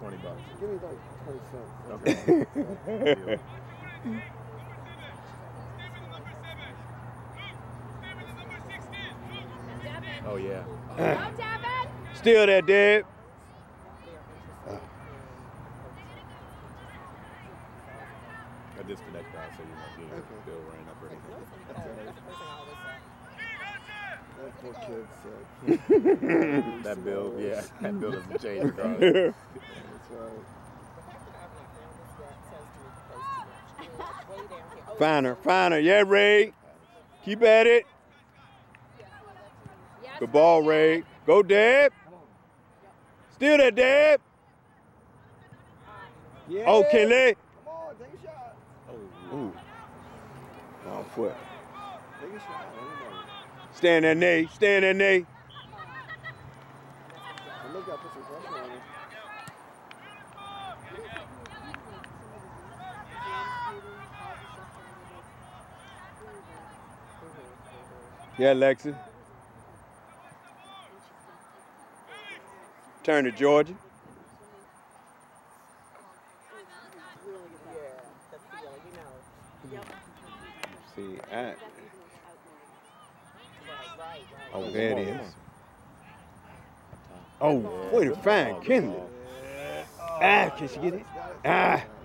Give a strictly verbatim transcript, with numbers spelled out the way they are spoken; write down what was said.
twenty bucks. Give me like twenty cents. Okay. Oh, yeah. Still there, Deb. I disconnect that so you know your bill ran up or anything. That poor kid said. That bill, yeah, that bill doesn't change regardless. That's right. Finer, finer. Yeah, Ray. Keep at it. Good ball, Ray. Go, Deb. Still there, Deb. Yeah. Oh, Kelly. Come on, take a shot. Oh, Ooh. Wrong foot. Take a shot. Anybody. Stand there, Nate. Stand there, Nate. And look, I put some pressure on him. Yeah, Lexi. Turn to Georgia. See, I, oh, there it is. Oh, way to find Kendall. Ah, can she get it? Ah.